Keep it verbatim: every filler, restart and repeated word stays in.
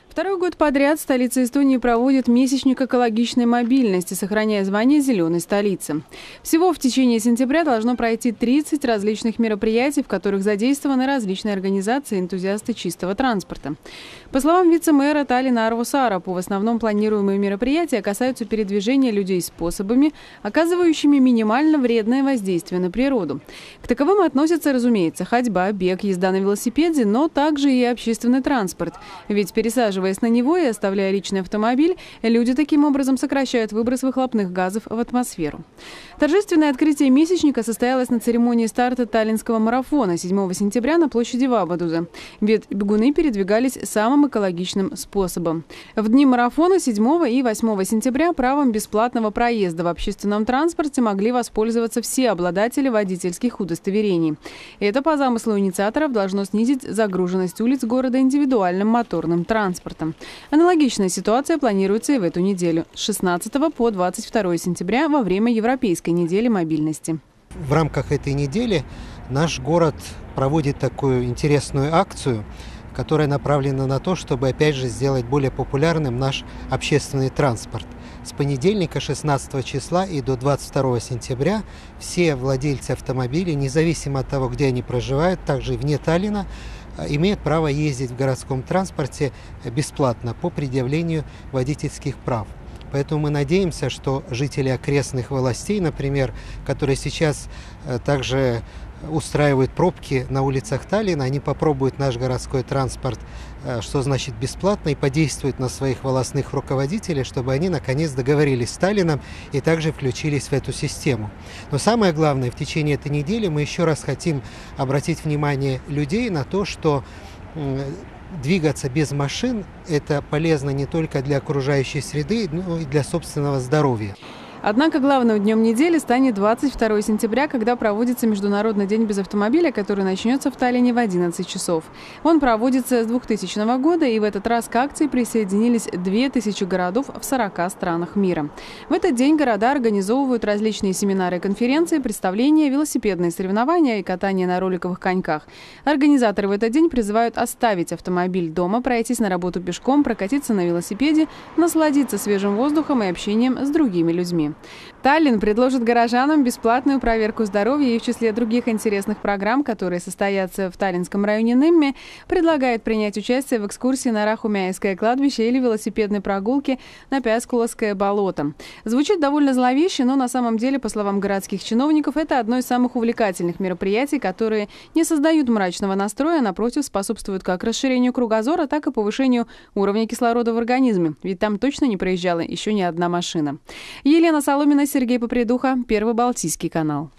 Второй год подряд столица Эстонии проводит месячник экологичной мобильности, сохраняя звание зеленой столицы. Всего в течение сентября должно пройти тридцать различных мероприятий, в которых задействованы различные организации и энтузиасты чистого транспорта. По словам вице-мэра Таллина Арво Сарапу, в основном планируемые мероприятия касаются передвижения людей способами, оказывающими минимально вредное воздействие на природу. К таковым относятся, разумеется, ходьба, бег, езда на велосипеде, но также и общественный транспорт. Ведь пересаживаясь на него и оставляя личный автомобиль, люди таким образом сокращают выброс выхлопных газов в атмосферу. Торжественное открытие месячника состоялось на церемонии старта таллинского марафона седьмого сентября на площади Вабадуза. Ведь бегуны передвигались самым экологичным способом. В дни марафона седьмого и восьмого сентября правом бесплатного проезда в общественном транспорте могли воспользоваться все обладатели водительских удостоверений. Это, по замыслу инициаторов, должно снизить загруженность улиц города индивидуальным моторным транспортом. Аналогичная ситуация планируется и в эту неделю с шестнадцатого по двадцать второе сентября во время Европейской недели мобильности. В рамках этой недели наш город проводит такую интересную акцию, которая направлена на то, чтобы опять же сделать более популярным наш общественный транспорт. С понедельника шестнадцатого числа и до двадцать второго сентября все владельцы автомобилей, независимо от того, где они проживают, также и вне Таллина, имеют право ездить в городском транспорте бесплатно по предъявлению водительских прав. Поэтому мы надеемся, что жители окрестных властей, например, которые сейчас также устраивают пробки на улицах Таллина, они попробуют наш городской транспорт, что значит бесплатно, и подействуют на своих волостных руководителей, чтобы они наконец договорились с Таллином и также включились в эту систему. Но самое главное, в течение этой недели мы еще раз хотим обратить внимание людей на то, что двигаться без машин – это полезно не только для окружающей среды, но и для собственного здоровья. Однако главным днем недели станет двадцать второе сентября, когда проводится Международный день без автомобиля, который начнется в Таллине в одиннадцать часов. Он проводится с двухтысячного года, и в этот раз к акции присоединились две тысячи городов в сорока странах мира. В этот день города организовывают различные семинары и конференции, представления, велосипедные соревнования и катание на роликовых коньках. Организаторы в этот день призывают оставить автомобиль дома, пройтись на работу пешком, прокатиться на велосипеде, насладиться свежим воздухом и общением с другими людьми. Таллин предложит горожанам бесплатную проверку здоровья, и в числе других интересных программ, которые состоятся в таллинском районе Нимме, предлагает принять участие в экскурсии на Рахумяйское кладбище или велосипедной прогулке на Пяскуловское болото. Звучит довольно зловеще, но на самом деле, по словам городских чиновников, это одно из самых увлекательных мероприятий, которые не создают мрачного настроя, а напротив способствуют как расширению кругозора, так и повышению уровня кислорода в организме, ведь там точно не проезжала еще ни одна машина. Елена Соломина, Сергей Попридуха, Первый Балтийский канал.